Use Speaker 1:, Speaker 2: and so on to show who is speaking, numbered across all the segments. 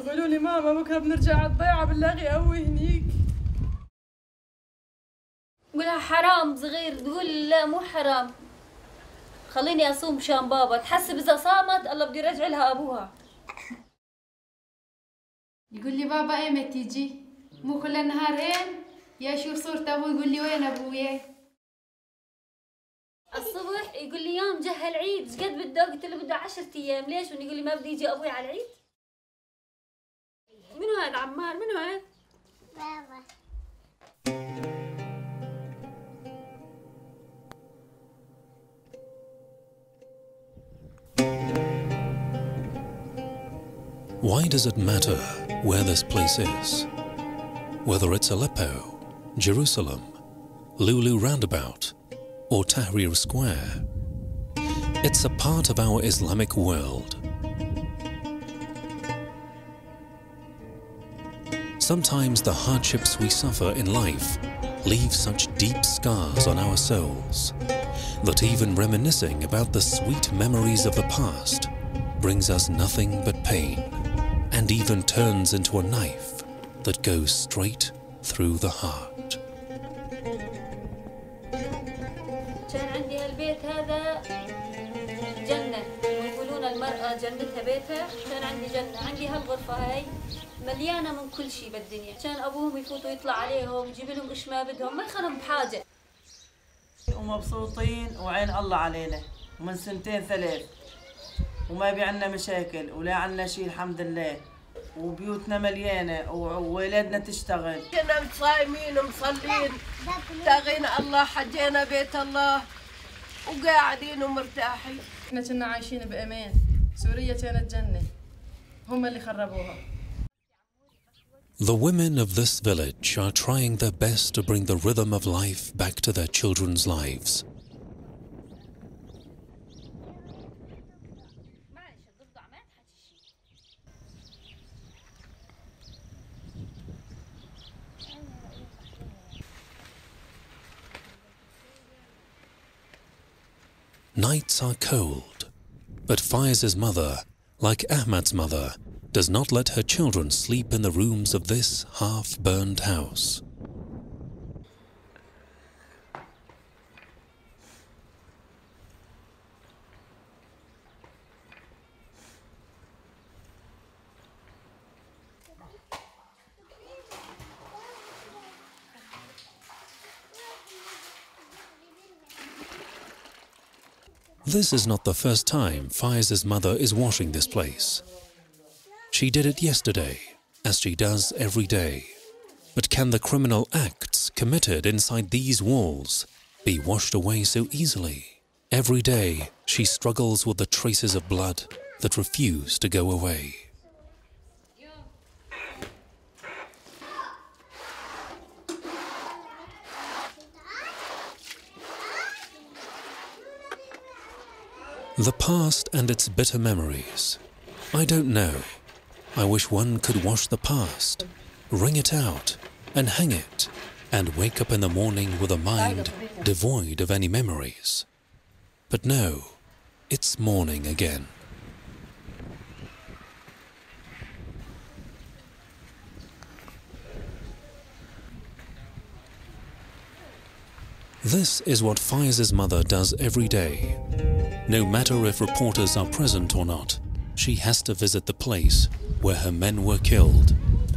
Speaker 1: يقولوا لي ماما بكره بنرجع على الضيعه بالله قوي هنيك.
Speaker 2: قولها حرام صغير، تقول لا مو حرام، خليني اصوم مشان بابا، تحسب اذا صامت الله بده يرجع لها ابوها.
Speaker 3: يقول لي بابا ايمتى تيجي؟ مو كل النهار هين؟ يا شو صورة ابوي؟ يقول لي وين ابويا؟
Speaker 2: الصبح يقول لي يوم جه العيد، ايش قد بده؟ قلت له بده 10 ايام، ليش؟ يقول لي ما بده يجي ابوي على العيد. منو هذا عمار؟ منو هذا؟ بابا.
Speaker 4: Why does it matter where this place is? Whether it's Aleppo, Jerusalem, Lulu Roundabout, or Tahrir Square, it's a part of our Islamic world. Sometimes the hardships we suffer in life leave such deep scars on our souls that even reminiscing about the sweet memories of the past brings us nothing but pain, and even turns into a knife that goes straight through the heart.
Speaker 2: كان عندي هالبيت هذا جنة، ويقولون المرأة جنتها بيتها، كان عندي جنة، عندي هالغرفة هاي مليانة من كل شيء بالدنيا، كان أبوهم يفوتوا يطلع عليهم يجيب لهم إيش ما بدهم، ما يخلهم بحاجة.
Speaker 5: ومبسوطين وعين الله علينا، ومن 2 3 وما بي عنا مشاكل ولا عنا شيء الحمد لله، وبيوتنا مليانة وولادنا تشتغل.
Speaker 1: كنا صايمين ومصلين، تاغينا الله، حجينا بيت الله وقاعدين ومرتاحين. احنا كنا عايشين بأمان، سوريا كانت جنة، هم اللي خربوها.
Speaker 4: The women of this village are trying their best to bring the rhythm of life back to their children's lives. Nights are cold, but Faiz's mother, like Ahmad's mother, does not let her children sleep in the rooms of this half-burned house. This is not the first time Faiz's mother is washing this place. She did it yesterday, as she does every day. But can the criminal acts committed inside these walls be washed away so easily? Every day she struggles with the traces of blood that refuse to go away. The past and its bitter memories. I don't know. I wish one could wash the past, wring it out, and hang it, and wake up in the morning with a mind devoid of any memories. But no, it's morning again. This is what Faiz's mother does every day. No matter if reporters are present or not, she has to visit the place where her men were killed.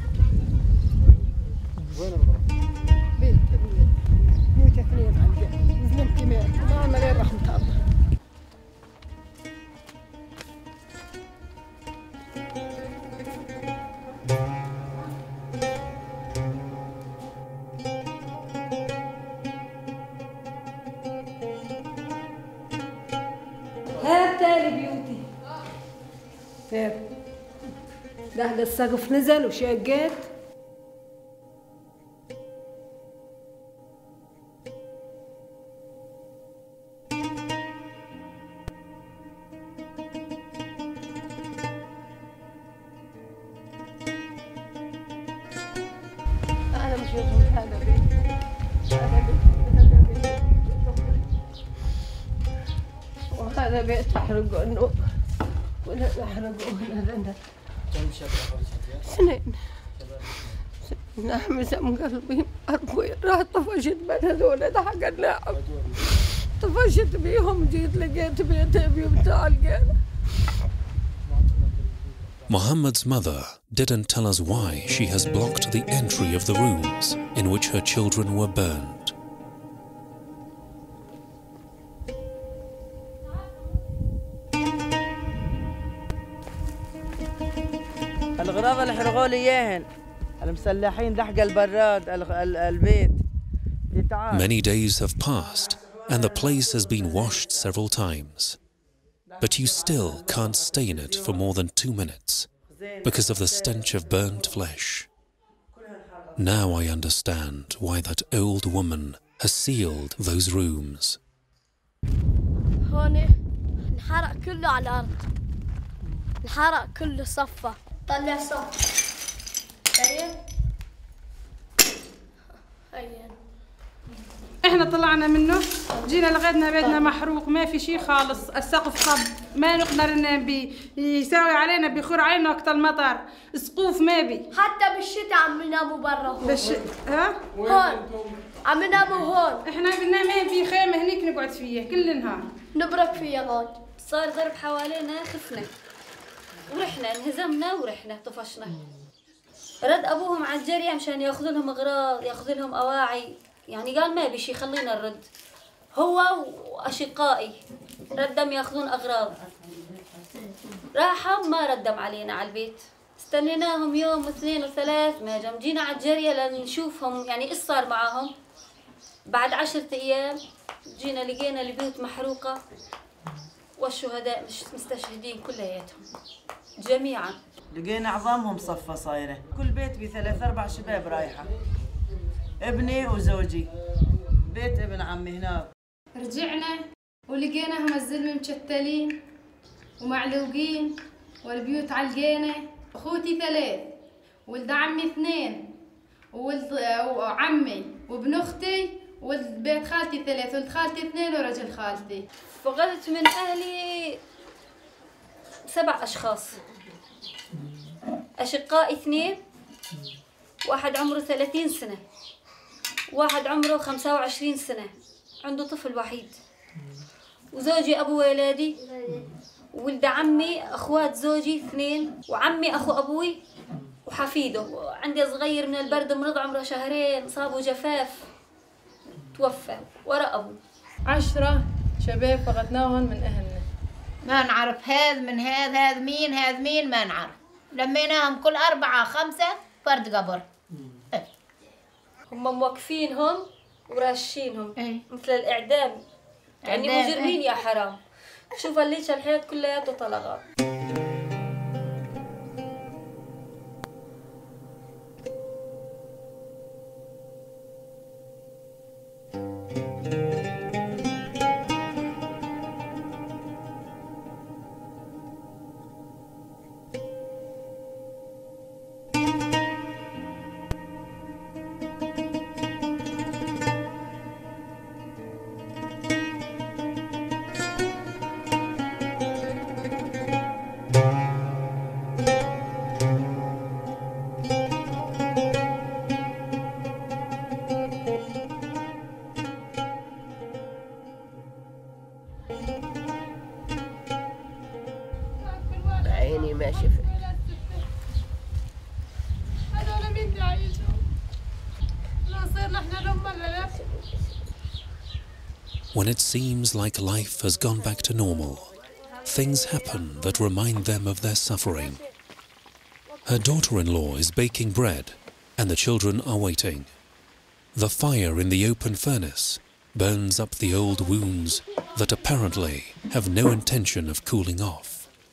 Speaker 1: هاتالي بيوتي. ده السقف نزل وشقيت. أنا مش يفهم هذا بيت. وهذا بيت يحرقونه ولا يحرقونه لنا. 2 نحمسة من قلبي أبوي راح طفشت من هذول حق اللاعب طفشت بيهم جيت لقيت بيت أبي بتاع القينة.
Speaker 4: Muhammad's mother didn't tell us why she has blocked the entry of the rooms in which her children were burned.
Speaker 5: الغراض اللي حرقوا لي اياهن المسلحين دحق البراد البيت.
Speaker 4: Many days have passed and the place has been washed several times. But you still can't stay in it for more than 2 minutes because of the stench of burnt flesh. Now I understand why that old woman has sealed those rooms.
Speaker 6: هون انحرق كله على الأرض، انحرق كله صفى. طلع صف.
Speaker 7: احنا طلعنا منه جينا لغينا بيتنا محروق ما في شيء خالص، السقف خب ما نقدر ننام بيه، يساوي علينا بيخور علينا وقت المطر، سقوف ما بي.
Speaker 6: حتى بالشتاء عم نناموا برا.
Speaker 7: ها؟
Speaker 6: هون عم نناموا هون.
Speaker 7: احنا بننام في خيمه هنيك نقعد فيها كل النهار.
Speaker 6: نبرك فيها هون.
Speaker 2: صار ضرب حوالينا خفنا ورحنا انهزمنا ورحنا طفشنا. رد ابوهم على الجريه مشان ياخذوا لهم اغراض ياخذوا لهم اواعي، يعني قال ما بشي خلينا نرد. هو واشقائي ردم ياخذون اغراض، راحوا ما ردم علينا على البيت. استنيناهم يوم واثنين وثلاث ما جم، جينا على الجريه لنشوفهم يعني ايش صار معاهم. بعد 10 ايام جينا لقينا البيوت محروقه والشهداء مستشهدين كلياتهم جميعا.
Speaker 5: لقينا عظامهم صفة صايرة، كل بيت ب3 4 شباب رايحة، ابني وزوجي، بيت ابن عمي هناك.
Speaker 3: رجعنا ولقيناهم الزلمة مشتلين ومعلوقين والبيوت علقينا. اخوتي 3 ولد عمي 2 وولد عمي وابن اختي ولد بيت خالتي 3 ولد خالتي 2 ورجل خالتي.
Speaker 2: فقدت من اهلي 7 اشخاص، اشقائي 2، واحد عمره 30 سنة، واحد عمره 25 سنة عنده طفل وحيد، وزوجي ابو ولادي، ولد عمي اخوات زوجي 2، وعمي اخو ابوي وحفيده. عندي صغير من البرد مرض عمره 2 شهر صابه جفاف توفى ورا ابوه.
Speaker 1: 10 شباب فقدناهم من اهلنا،
Speaker 8: ما نعرف هذا من هذا مين هذا مين ما نعرف. لميناهم كل 4 5 فرد قبر.
Speaker 2: هم موقفينهم وراشينهم مثل الاعدام، يعني مجرمين يا حرام. شوف الليش الحياة كلياته طلقات.
Speaker 1: عيني ما شفت.
Speaker 3: هذول مين يعيشوا؟ لا صرنا احنا لهم ولا لا؟
Speaker 4: When it seems like life has gone back to normal, things happen that remind them of their suffering. Her daughter-in-law is baking bread and the children are waiting. The fire in the open furnace burns up the old wounds that apparently have no intention of cooling off.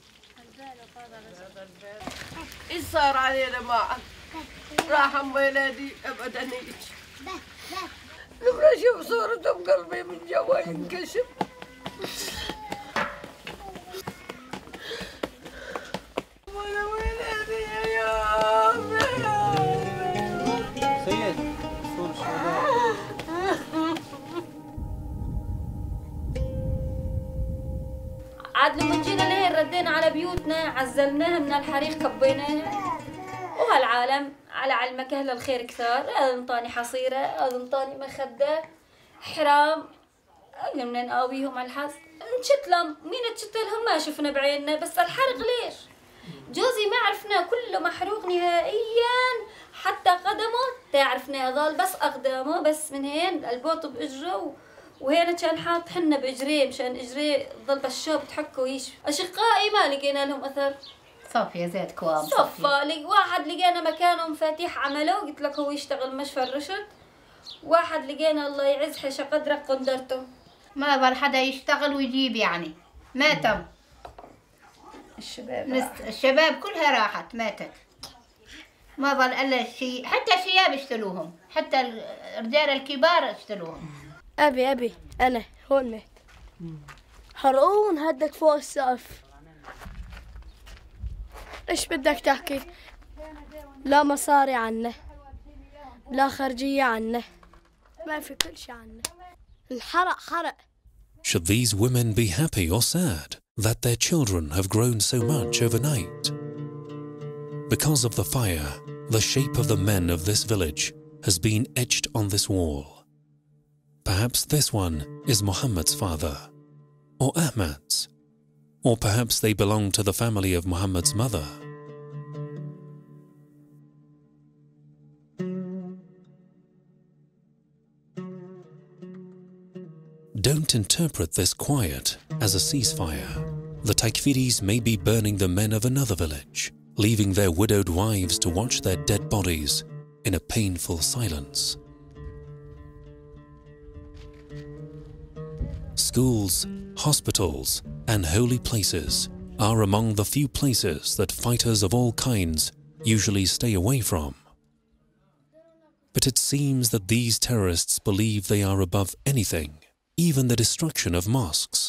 Speaker 1: ايش صار علينا معك؟ راح ولادي ابدا هيك. لما اشوف صورتهم قلبي من جوا ينكشف. ولا ولادي يا
Speaker 9: سيد صور الشهداء.
Speaker 2: عاد لما جينا لهين ردينا على بيوت بيوتنا عزلناها من الحريق كبيناها. وهالعالم على علمك أهل الخير كثار، هذا انطاني حصيرة، هذا انطاني مخدة حرام، قمنا نقاويهم على الحظ. نشتلهم، مين تشتلهم ما شفنا بعيننا، بس الحرق ليش؟ جوزي ما عرفنا، كله محروق نهائيا، حتى قدمه تعرفنا ظل بس أقدامه، بس من هين البوط بإجره، وهنا كان حاط حنا بإجريه مشان إجريه ظل بالشوب تحكوا ويش. أشقائي ما لقينا لهم أثر.
Speaker 8: صافية زيت كوام
Speaker 2: صفى واحد لقينا مكانه مفاتيح عمله، قلت لك هو يشتغل مشفى الرشد. واحد لقينا الله يعز حش قدرك قدرته،
Speaker 8: ما ظل حدا يشتغل ويجيب يعني، ما تم. الشباب كلها راحت ماتت، ما ظل الا شيء، حتى الشياب اشتلوهم، حتى الرجال الكبار اشتلوهم.
Speaker 6: أبي أنا هون مات، حرقوه ونهدك فوق السقف. إيش بدك تحكي؟ لا مصاري عنا، لا خرجية عنا، ما في كل شيء عنا. الحرق حرق.
Speaker 4: Should these women be happy or sad that their children have grown so much overnight? Because of the fire, the shape of the men of this village has been etched on this wall. Perhaps this one is Muhammad's father, or Ahmad's, or perhaps they belong to the family of Muhammad's mother. Don't interpret this quiet as a ceasefire. The Takfiris may be burning the men of another village, leaving their widowed wives to watch their dead bodies in a painful silence. Schools, hospitals, and holy places are among the few places that fighters of all kinds usually stay away from. But it seems that these terrorists believe they are above anything, even the destruction of mosques.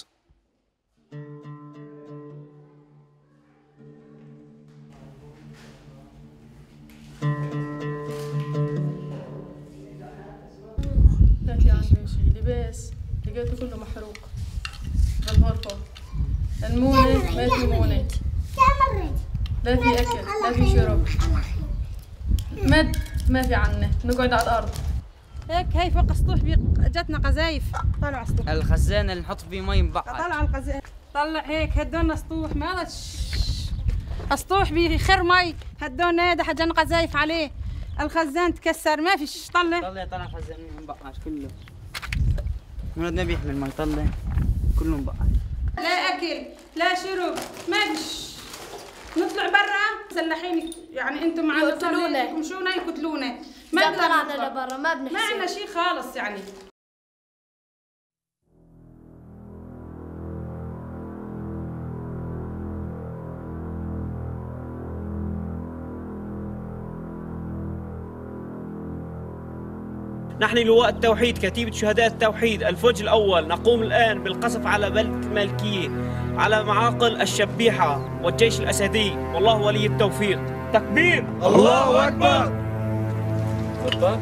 Speaker 1: لكن عندي شيء لباس لقيته كله محروق بالغرفة. المونة ما في مونة، لا في أكل لا في شرب، مد ما في عنا، نقعد على الأرض
Speaker 7: هيك. هي فوق السطوح جاتنا قذايف، طلعوا على السطوح.
Speaker 10: الخزان اللي نحط فيه مي مبقع،
Speaker 7: طلع القذايف، طلع هيك هدونا سطوح، ما السطوح بيخر مي، هدونا هذا حجنا قذايف عليه، الخزان تكسر ما فيش. طلع
Speaker 10: الخزان مبقعش كله، ولدنا بيحمل مي، طلع كله مبقع،
Speaker 7: لا اكل لا شرب ما فيش. نطلع برا مسلحين يعني، انتم معنا
Speaker 6: يقتلونا،
Speaker 7: يمشونا يقتلونا،
Speaker 6: ما طلعنا لبرا ما بنحسن،
Speaker 7: ما عندنا شيء خالص يعني.
Speaker 11: نحن لواء التوحيد كتيبة شهداء التوحيد الفوج الأول نقوم الآن بالقصف على بلدة المالكية، على معاقل الشبيحة والجيش الأسدي، والله ولي التوفيق. تكبير، الله أكبر. تفضل.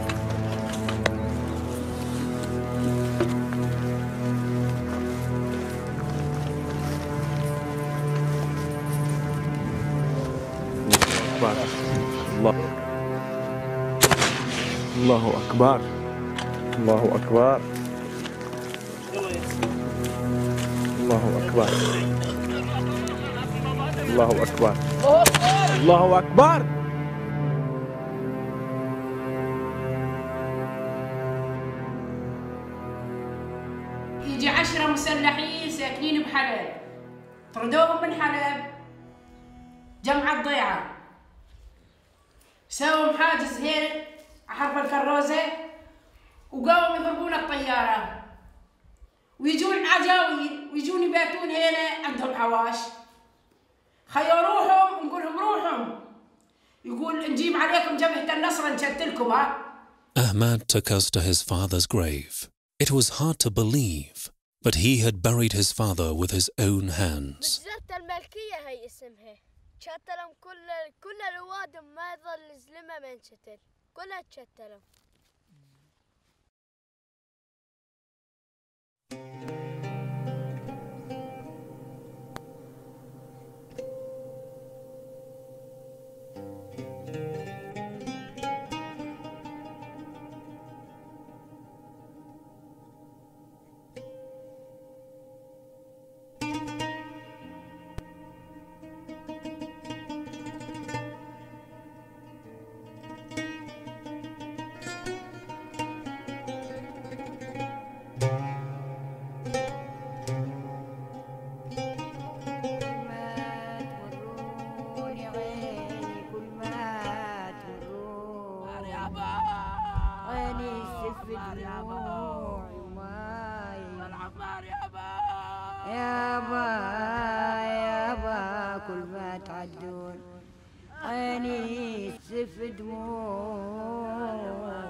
Speaker 12: الله أكبر، الله أكبر، الله أكبر، الله أكبر، الله أكبر.
Speaker 7: يجي 10 مسلحين ساكنين بحلب، طردوهم من حلب جمع الضيعة، سووا حاجز هيك حرب الكروزة، وقاموا يضربون الطيارة، ويجون عجاوي ويجون يباتون هنا عندهم حواش. خيو روحهم ونقول لهم روحهم، يقول نجيب عليكم جبهة النصر نشتلكم.
Speaker 4: Ahmad took us to his father's grave. It was hard to believe, but he had buried his father with his own hands.
Speaker 6: جزيرة الملكية هي اسمها، شتلهم كل الوادم ما يظل زلمة ما انشتل، كلها تشتلوا.
Speaker 13: دموع وماي يابا يابا كل ما تعدون عيني تسف دموع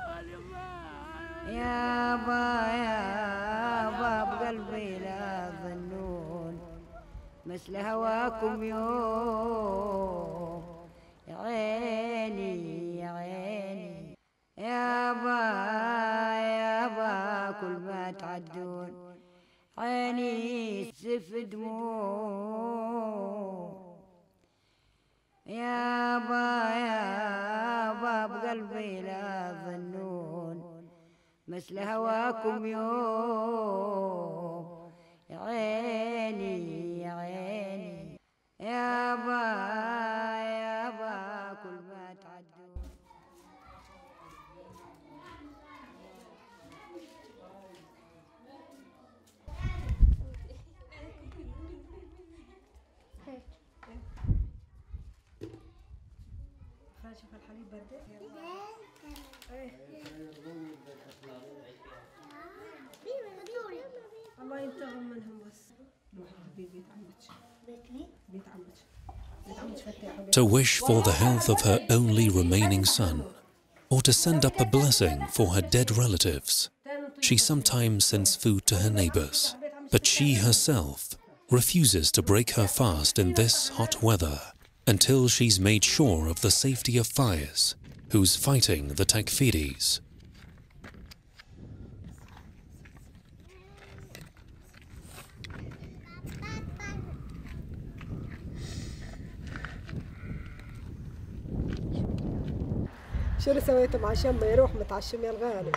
Speaker 13: يابا يابا بقلبي لا ظنون مثل هواكم يوم يا عيني يا عيني يابا يابا كل ما تعدون عيني تسف دموع يابا يابا بقلبي لا ظنون مثل هواكم يوم يا عيني يا عيني يابا يابا كل ما تعدون
Speaker 7: شوف الحليب برد الله ينتقم منهم بس روح حبيبي بيت عمتش بيت عمتش
Speaker 4: To wish for the health of her only remaining son, or to send up a blessing for her dead relatives. She sometimes sends food to her neighbors, but she herself refuses to break her fast in this hot weather until she's made sure of the safety of fires, who's fighting the takfiris.
Speaker 7: شو اللي سويته مع شم يروح متعشم يا الغالي.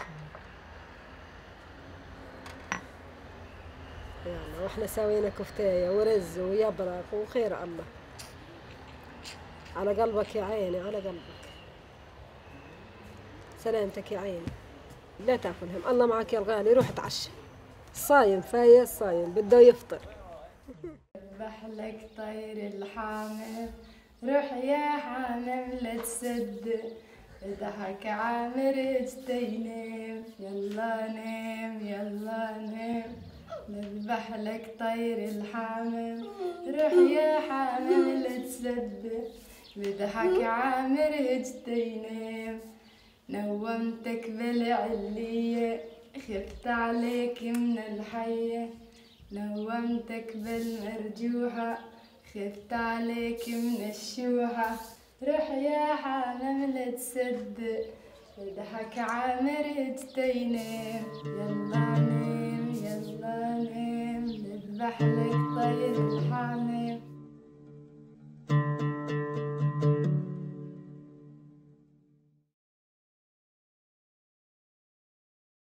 Speaker 7: يلا واحنا سوينا كفتايه ورز ويبرق وخير الله. على قلبك يا عيني على قلبك. سلامتك يا عيني. لا تاكلهم الله معك يا الغالي روح اتعشى. صايم فايز صايم بده يفطر.
Speaker 3: بحلك طير الحامر روح يا حامم لا تسد ضحك عامر اجتينم يلا نام يلا نام نذبح لك طير الحامم روح يا حامم لا تسد بضحك عامر اجتينم نومتك بالعلية خفت عليك من الحية نومتك بالمرجوحة خفت عليك من الشوحة روح يا حامم لا تصدق ضحك عامر اجتينام يلا نام يلا نام نذبح لك